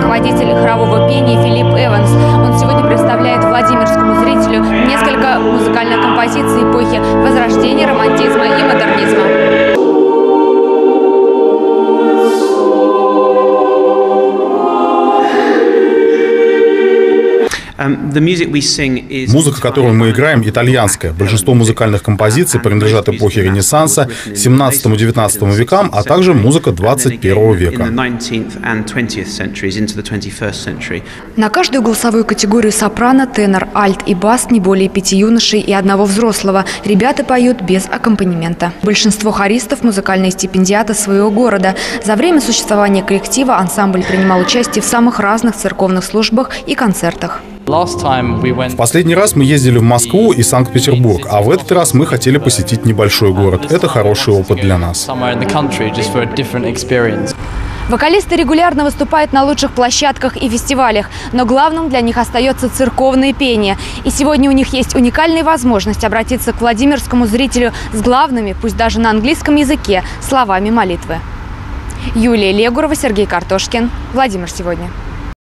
руководитель хорового пения Филипп Эванс. Он сегодня представляет владимирскому зрителю несколько музыкальных композиций эпохи Возрождения, романтизма и модернизма. Музыка, которую мы играем, итальянская. Большинство музыкальных композиций принадлежат эпохе Ренессанса, 17-19 векам, а также музыка 21 века. На каждую голосовую категорию сопрано, тенор, альт и бас не более 5 юношей и одного взрослого. Ребята поют без аккомпанемента. Большинство хористов – музыкальные стипендиаты своего города. За время существования коллектива ансамбль принимал участие в самых разных церковных службах и концертах. В последний раз мы ездили в Москву и Санкт-Петербург, а в этот раз мы хотели посетить небольшой город. Это хороший опыт для нас. Вокалисты регулярно выступают на лучших площадках и фестивалях, но главным для них остается церковное пение. И сегодня у них есть уникальная возможность обратиться к владимирскому зрителю с главными, пусть даже на английском языке, словами молитвы. Юлия Легурова, Сергей Картошкин. Владимир сегодня.